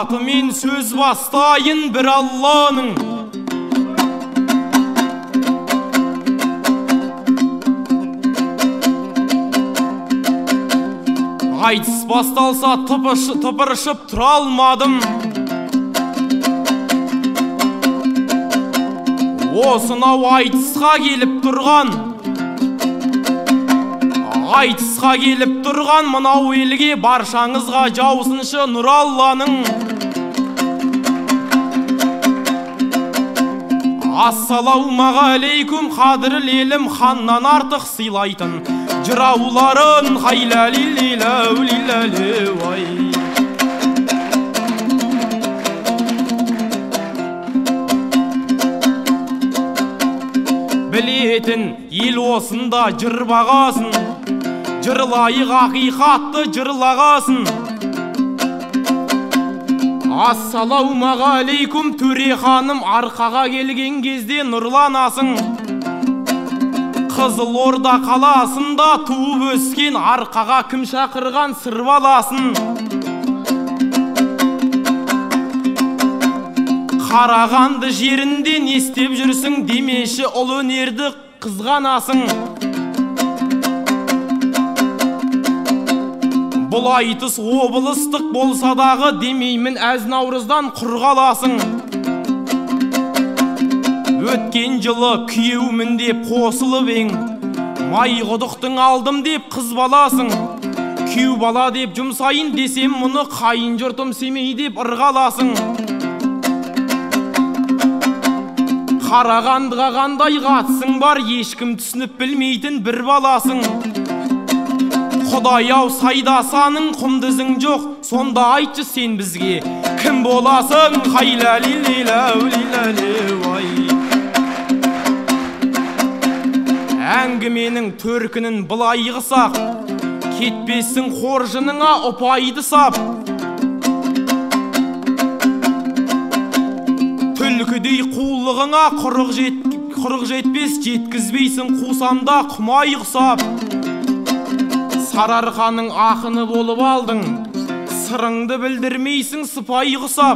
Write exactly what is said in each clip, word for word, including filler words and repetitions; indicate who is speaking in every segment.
Speaker 1: атымен сөз бастайын бір Алланың. Айтыс басталса тыпыршып тұра алмадым. Осынау айтысқа келіп тұрған Айтысқа келіп тұрған мынау елге баршаңызға жаусыншы нұр Алланың. Ассалаумағалейкум қадірлі елім, ханнан артық сыйлайтын жырауларын хайлалилиләулиләлеуай. Білетін ел осында жыр бағасын, жырлайық ақиқатты жырлағасын. Ассалаумағалейкум төре ханым, арқаға келген кезде нұрланасың. Қызылорда қаласында туып өскен, арқаға кім шақырған сыр баласын. Қарағанды жерінде не істеп жүрсің, демеші ұл өнерді қызғанасың. Бұл айтыс облыстық болса дағы, демеймін әз Наурыздан құр қаласың. Өткен жылы күйеумін деп қосылып ең, май құдықтың алдым деп қыз баласың. Күйеу бала деп жұмсайын десем, мұны қайын жұртым семей деп ырғаласың. Қарағандыға қандай қатысың бар, ешкім түсініп білмейтін бір баласың. Құдай-ау сайдасаның құмдызың жоқ, сонда айтшы сен бізге кім боласың? Хайлалилиләулиләлеуай. Әңгіменің төркінін былай қысақ, кетпесің қоржыныңа ұпайды сап. Түлкідей қулығыңа құрық жетпес, жеткізбейсің қусамда құмай құсап. Сарыарқаның ақыны болып алдың, сырыңды білдірмейсің сыпай құсап.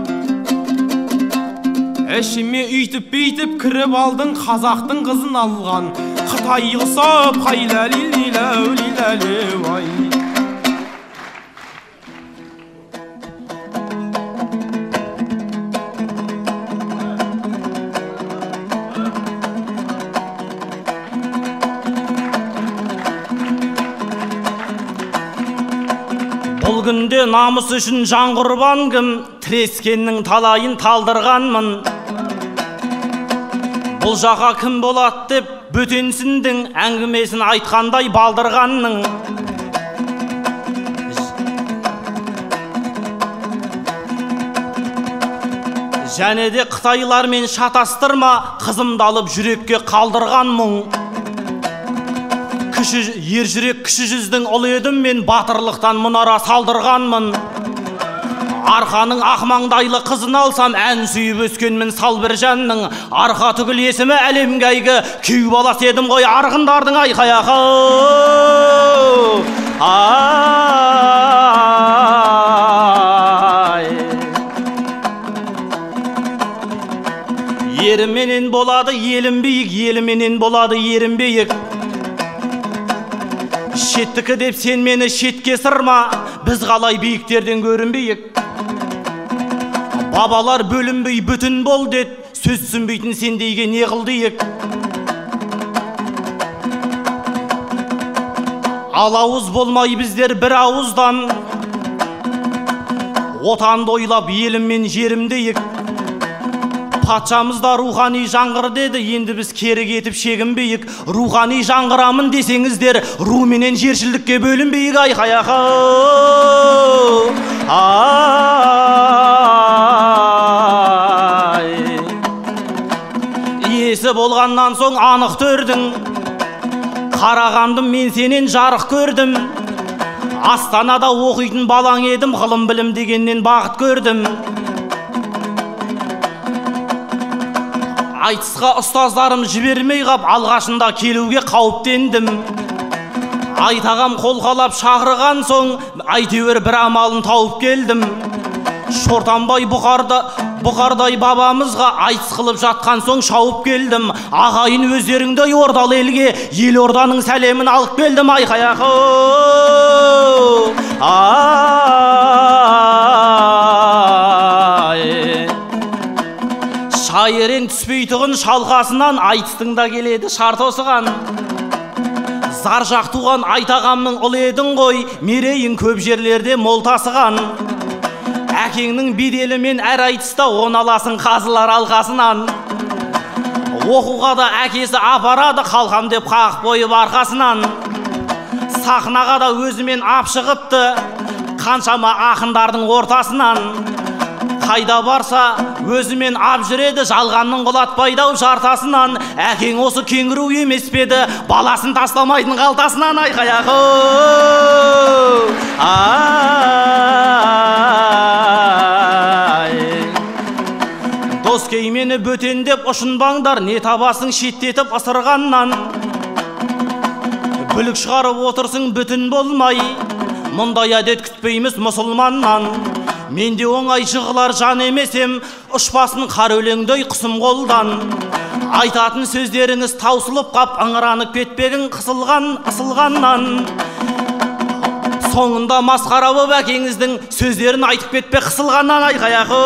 Speaker 1: Ішіме үйтіп-бейтіп кіріп алдың, қазақтың қызын алған Қытай құсап. Хайлалилиләулиләлеуай.
Speaker 2: Бұл күнде намыс үшін жан құрбан кім, тірескеннің талайын талдырғанмын. Бұл жақа кім болады деп бөтенсіндің, әңгімесін айтқандай балдырғанның. Және де Қытайлармен шатастырма, қызымды алып жүрекке қалдырған мұң. Ер жүрек кіші жүздің ұлы едім, мен батырлықтан мұнара салдырғанмын. Арқаның ақмаңдайлы қызын алсам, ән сүйіп өскенмін сал бір жанның. Арқа түгіл есімі әлемге әйгі, күй балас едім ғой арғындардың айқаяқы. Еріменен болады елім биік, еліменен болады ерім биік. Шеттікі деп сен мені шетке сырма, біз қалай биіктерден көрінбейік. Бабалар бөлінбей бүтін бол дед, сөз түсінбейтін сендейге не қылдейік. Алауыз болмай біздер бір ауыздан, отанды ойлап еліммен жерімдейік. Патшамызда рухани жаңғыр деді, енді біз кері кетіп шегінбейік. Рухани жаңғырамын десеңіздер, ру менен жершілдікке бөлінбейік. Айқаяқы ай, есі болғаннан соң анық төрдің, қарағандым мен сенен жарық көрдім. Астанада оқитын балаң едім, ғылым білім дегеннен бақыт көрдім. Айтысқа ұстаздарым жібермей қап, алғашында келуге қауіптендім. Айтағам қолқалап шақырған соң, әйтеуір бір амалын тауып келдім. Шортанбай бұқарда бұқардай бабамызға айтыс қылып жатқан соң шауып келдім. Ағайын өздеріңдей ордалы елге ел орданың сәлемін алып келдім. Айқаяқы ай шайырең түспейтұғын шалқасынан айтыстың да келеді шарт осыған. Зар жақтуған айтағамның ұлы едің ғой, мерейін көп жерлерде мол тасыған. Әкеңнің беделімен әр айтыста он аласың қазылар алқасынан. Оқуға да әкесі апарады қалқам деп қағып қойып арқасынан. Сахнаға да өзімен ап шығыпты қаншама ақындардың ортасынан. Қайда барса өзімен ап жүреді жалғанның құлатпайдау жартасынан. Әкең осы кеңгіру емес педі баласын тастамайтын қалтасынан. Айқаяқы дос кеймені бөтендеп ұшынбаңдар, не табасың шеттетіп ысырғаннан. Бүлік шығарып отырсың бүтін болмай, мұндай әдет күтпейміз мұсылманнан. Менде оңай жығылар жан емесем, ұшпасын қар өлеңдей қысым қолдан. Айтатын сөздеріңіз таусылып қап, ыңыранып кетпегін қысылған ысылғаннан. Соңында масқара боп әкеңіздің сөздерін айтып кетпе қысылғаннан. Айқаяқы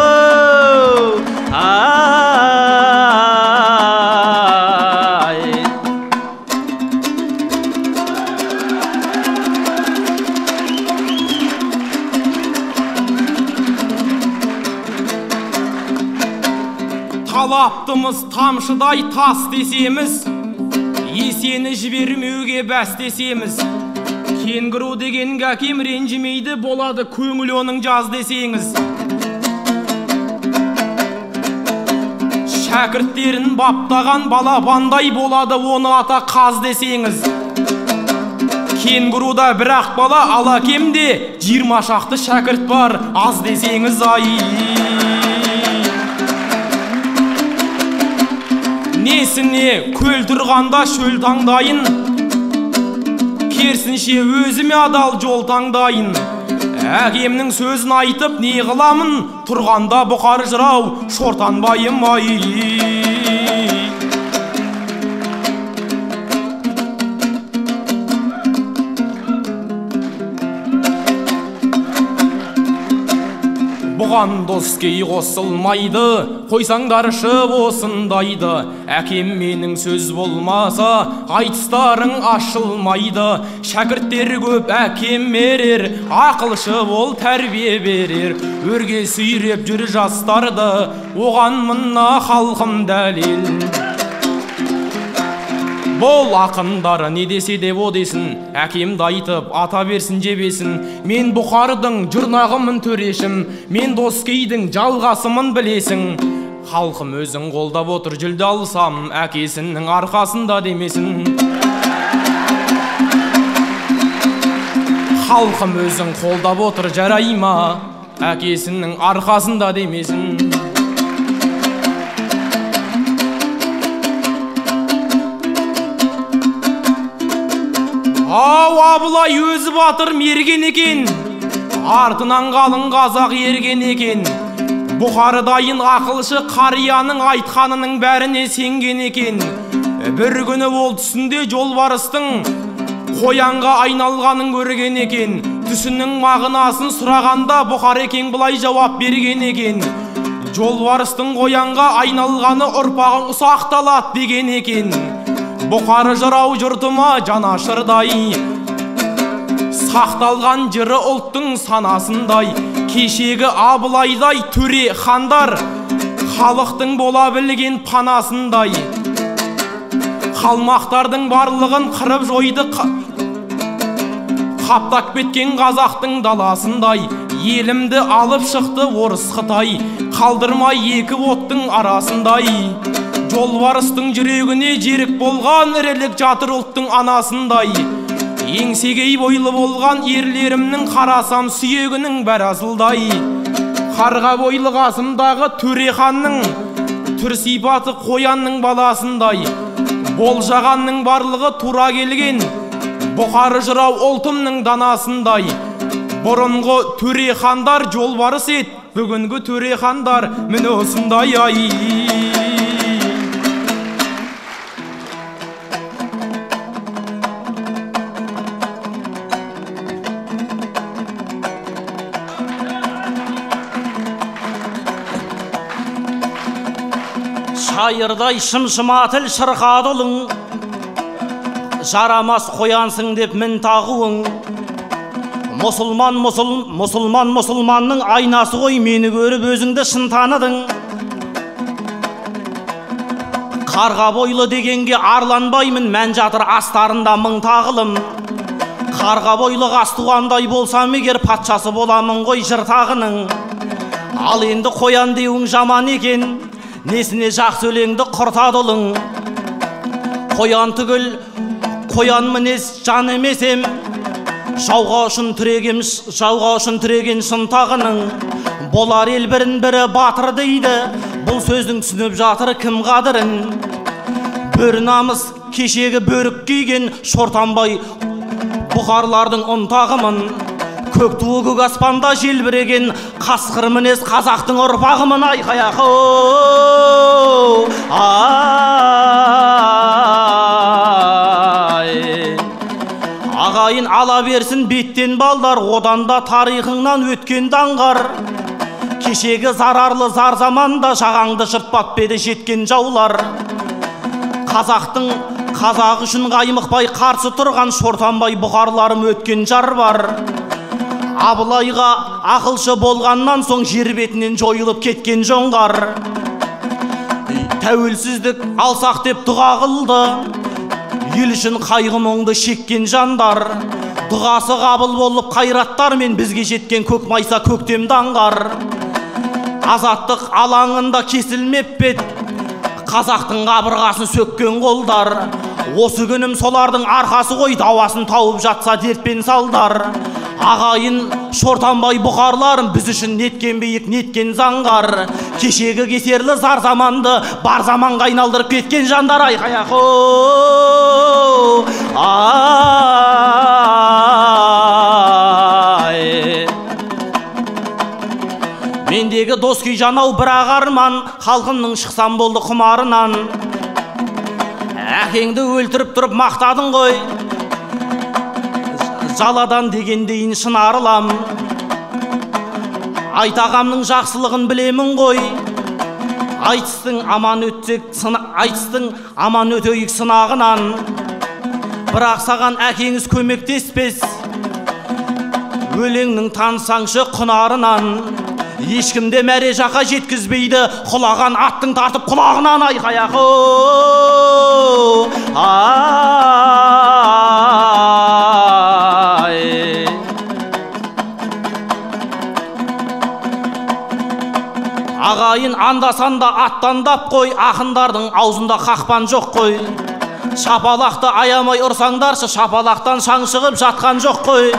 Speaker 2: ай
Speaker 1: Талаптымыз тамшыдай тас десеміз, есені жібермеуге бәс десеміз. Кенгіру деген әкем ренжімейді, болады көңіл оның жаз десеңіз. Шәкірттерін баптаған балапандай болады, оны ата қаз десеңіз. Кенгіруда бір-ақ бала, ал әкемде жиырма шақты шәкірт бар, аз десеңіз. Ай несіне көл тұрғанда шөл таңдайын, керсінше өзіме адал жол таңдайын. Әкемнің сөзін айтып не қыламын, тұрғанда бұқар жырау Шортанбайым. Ай бұған доскей қосылмайды, қойсаңдаршы осындайды. Әкем менің сөз болмаса, айтыстарың ашылмайды. Шәкірттері көп әкем мерер, ақылшы бол тәрбие берер. Өрге сүйреп жүр жастарды, оған мына халқым дәлел. Бол ақындары не десе де о десін, әкемді айтып ата берсін жебесін. Мен бұқардың жұрнағымын төрешім, мен доскейдің жалғасымын білесің. Халқым өзің қолдап отыр жүлде алсам, әкесінің арқасында демесін. Халқым өзің қолдап отыр жарайма, әкесінің арқасында демесін. Ау Абылай өзі батыр мерген екен, артынан қалың қазақ ерген екен. Бұқарыдайын ақылшы қарияның айтқанының бәріне сенген екен. Бір күні ол түсінде жолбарыстың қоянға айналғанын көрген екен. Түсінің мағынасын сұрағанда Бұқар екен былай жауап берген екен. Жолбарыстың қоянға айналғаны ұрпағың ұсақталады деген екен. Бұқары жырау жұртыма жанашырдай, сақталған жыры ұлттың санасындай. Кешегі Абылайдай төре хандар, халықтың бола білген панасындай. Қалмақтардың барлығын қырып жойды, қаптап кеткен қазақтың даласындай. Елімді алып шықты орыс Қытай, қалдырмай екі оттың арасындай. Жолбарыстың жүрегіне жерік болған ірілік жатыр ұлттың анасындай. Еңсегей бойлы болған ерлерімнің қарасам сүйегінің бәрі асылдай. Қарға бойлы қасымдағы төре ханның түр сипаты қоянның баласындай. Болжағанның барлығы тура келген, Бұқары жырау ұлтымның данасындай. Бұрынғы төре хандар жолбарыс ет, бүгінгі төре хандар міне осындай ай.
Speaker 2: Шайырдай шым-шыма тіл шырқадылың, жарамас қоянсың деп мін тағуың. Мұсылман мұсыл, мұсылман мұсылманның айнасы ғой, мені көріп өзіңді шын таныдың. Қарға бойлы дегенге арланбаймын, мән жатыр астарында мың тағылым. Қарға бойлы қастуғандай болсам егер, патшасы боламын ғой жыртағының. Ал енді қоян деуің жаман екен, несіне жақсы өлеңді құртадылың. Қоян түгіл, қоян мінез жан емесем, жауға үшін тірегем, жауға үшін тіреген шынтағының. Болар ел бірін бірі батыр дейді, бұл сөздің түсініп жатыр кім қадірін. Бөр намыс кешегі бөрік киген Шортанбай бұқарлардың ұнтағымын. Көк туы көк аспанда желбіреген қасқыр мінез қазақтың ұрпағымын. Айқаяқ ағайын ала берсін беттен балдар, одан да тарихыңнан өткен даңғар. Кешегі зарарлы зар заманда жағаңды жыртпап беді жеткен жаулар. Қазақтың қазақ үшін қаймықпай қарсы тұрған Шортанбай бұқарларым өткен жар бар. Абылайға ақылшы болғаннан соң жер бетінен жойылып кеткен жоңғар. Тәуелсіздік алсақ деп дұға қылды, ел үшін қайғы мұңды шеккен жандар. Дұғасы қабыл болып қайраттар мен бізге жеткен көк майса көктем даңғар. Азаттық алаңында кесілмеп бет қазақтың қабырғасын сөккен қолдар. Осы күнім солардың арқасы ғой, дауасын тауып жатса дертпен салдар. Ағайын Шортанбай бұқарларым біз үшін неткен биік, неткен заңғар. Кешегі кесерлі зар заманды бар заманға айналдырып кеткен жандар. Айқаяқ ай. Мендегі дос күй жанау бірақ арман, халқымның шықсам болды құмарынан. Әкеңді өлтіріп тұрып мақтадың ғой, жаладан дегендейін шынарылам. Айтағамның жақсылығын білемін ғой, айтыстың аман өтсек, айтыстың аман өтейік сынағынан. Бірақ саған әкеңіз көмектеспес, өлеңнің танысаңшы құнарынан. Ешкімде мәре жақа жеткізбейді, құлаған аттың тартып құлағынан. Айқаяқ ай. Ағайын анда-санда аттандап қой, ақындардың аузында қақпан жоқ қой. Шапалақты аямай ұрсаңдаршы, шапалақтан шаң шығып жатқан жоқ қой.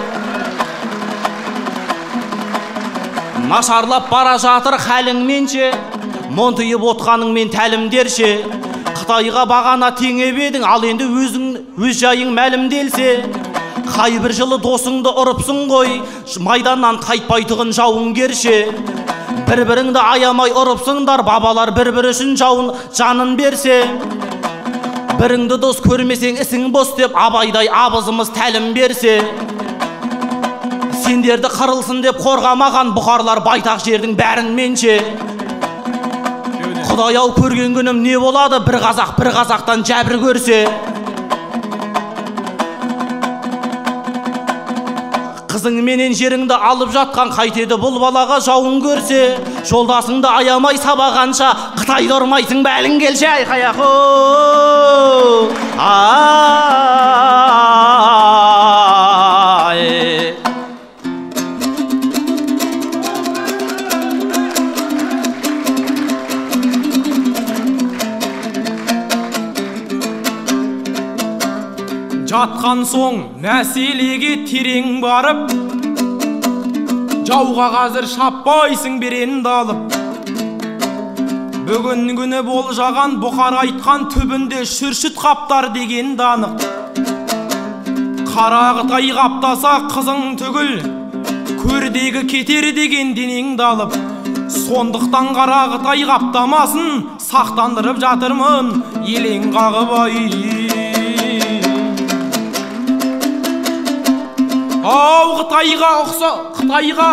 Speaker 2: Нашарлап бара жатыр хәлің менше, монтиып отқаныңмен тәлімдерше. Қытайға бағана теңеп едің, ал енді өзің өз жайың мәлімделсе. Қай бір жылы досыңды ұрыпсың ғой, майданнан қайтпайтұғын жауынгерше. Бір-біріңді аямай ұрыпсыңдар, бабалар бір-бір үшін жауын жанын берсе. Біріңді дос көрмесең ісің бос деп абайдай абызымыз тәлім берсе. Сендерді қырылсын деп қорғамаған бұқарлар байтақ жердің бәрін менше. Құдай ау көрген күнім не болады, бір қазақ бір қазақтан жәбір көрсе. Қызың менен жеріңді алып жатқан қайтеді бұл балаға жауын көрсе. Жолдасыңды аямай сабағанша Қытайды ұрмайсың бәлің келше. Айқаяқ ай.
Speaker 1: Жатқан соң мәселеге терең барып, жауға қазір шаппайсың беренді алып. Бүгін күні болжаған бұқар айтқан түбінде шүршіт қаптар деген данық. Қара Қытай қаптаса қызың түгіл, көрдегі кетер деген денеңді алып, сондықтан қара Қытай қаптамасын сақтандырып жатырмын елең қағып ай. Ау Қытайға ұқса, Қытайға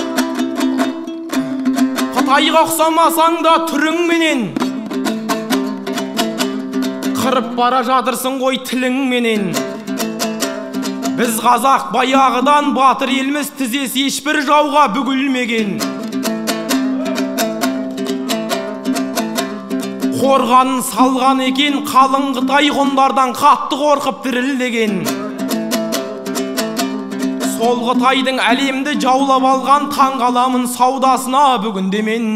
Speaker 1: Қытайға ұқсамасаң да түріңменен қырып бара жатырсың ғой тіліңменен. Біз қазақ баяғыдан батыр елміз, тізесі ешбір жауға бүгілмеген. Қорғанын салған екен, қалың Қытай ғұндардан қатты қорқып дірілдеген. Сол Қытайдың әлемді жаулап алған таңғаламын саудасына бүгінде мен.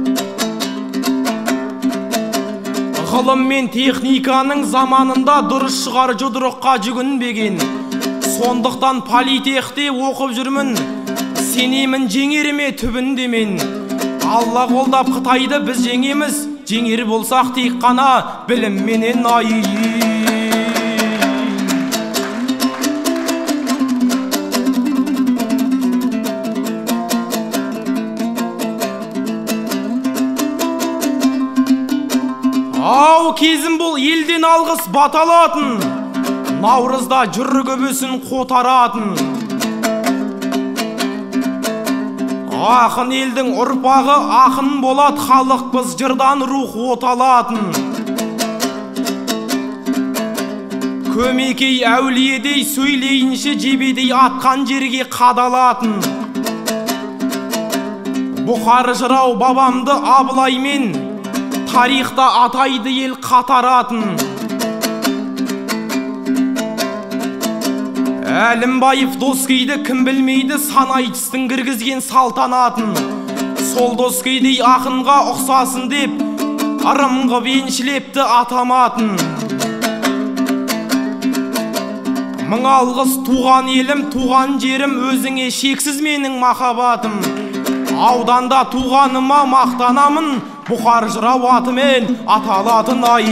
Speaker 1: Ғылым мен техниканың заманында дұрыс шығар жұдырыққа жүгінбеген. Сондықтан политехте оқып жүрмін, сенемін жеңеріме түбінде мен. Алла қолдап Қытайды біз жеңеміз, жеңер болсақ тек қана білімменен ай. Ау кезім бұл елден алғыс баталатын, наурызда жүрі көбесін қотаратын. Ақын елдің ұрпағы ақын болат, халықпыз жырдан рух оталатын. Көмекей әулиедей сөйлейінші жебедей атқан жерге қадалатын. Бұқар жырау бабамды Абылаймен тарихта атайды ел қатаратын. Әлімбаев Доскейді кім білмейді, санайтыстың кіргізген салтанатын. Сол Доскейдей ақынға ұқсасын деп ырымғы беншілепті атаматын. Мың алғыс туған елім, туған жерім, өзіңе шексіз менің махаббатым. Ауданда туғаныма мақтанамын, Бұқар жырау атымен аталатын ай.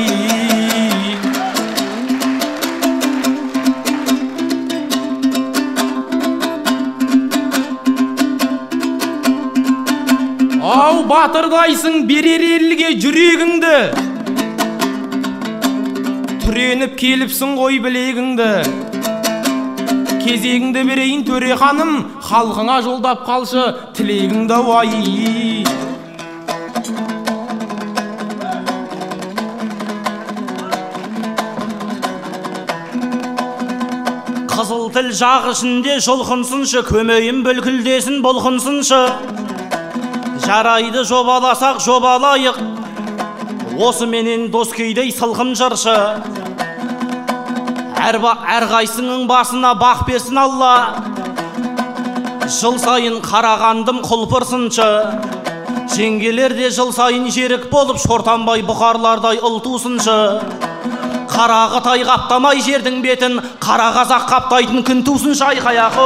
Speaker 1: Ау батырдайсың берер елге жүрегіңді, түреніп келіпсің ғой білегіңді. Кезегіңді берейін төре ханым, халқыңа жолдап қалшы тілегіңді ай.
Speaker 2: Қызыл тіл жақ ішінде жолқынсыншы, көмейім бүлкілдесін болқынсыншы. Жарайды жобаласақ жобалайық, осы менен Доскейдей сылқым жыршы. Әрқайсының басына бақ берсін Алла, жыл сайын қарағандым құлпырсыншы. Жеңгелерде жыл сайын жерік болып, шортанбай бұқарлардай ұлтусыншы. Қара Қытай қаптамай жердің бетін, қара қазақ қаптайтын күн тусыншы айқаяқ.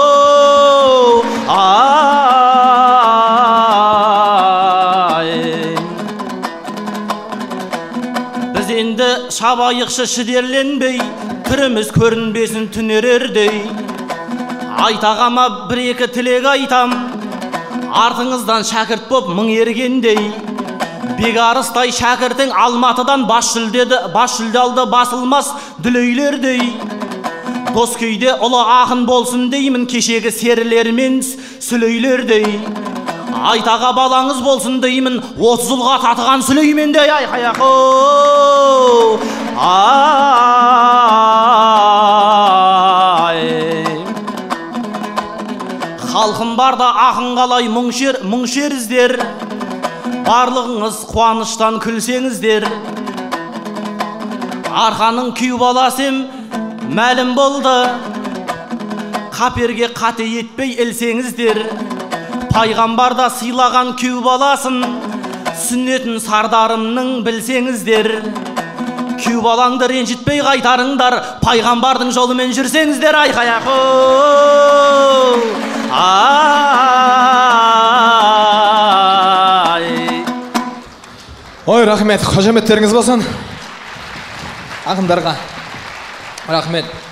Speaker 2: Біз енді шабайықшы шідерленбей, түріміз көрінбесін түнерердей. Айтағама бір-екі тілек айтам, артыңыздан шәкірт боп мың ергендей. Бегарыстай шәкіртің Алматыдан бас жүлде алды басылмас дүлейлердей. Доскейде ұлы ақын болсын деймін, кешегі серілермен сүлейлердей. Айтаға балаңыз болсын деймін, отыз ұлға татыған Сүлеймендей айқаяқ. Халқым барда ақын қалай мұң шеріздер, барлығыңыз қуаныштан күлсеңіздер. Арқаның күй баласым мәлім болды, қаперге қате етпей ілсеңіздер. Пайғамбарда сыйлаған күй баласын, сүннетін сардарымның білсеңіздер. Күй балаңды ренжітпей қайтарыңдар, пайғамбардың жолымен жүрсеңіздер. Айқаяқ.
Speaker 3: Ой, рахмет, қожаметтеріңіз болсын ақындарға. Рахмет.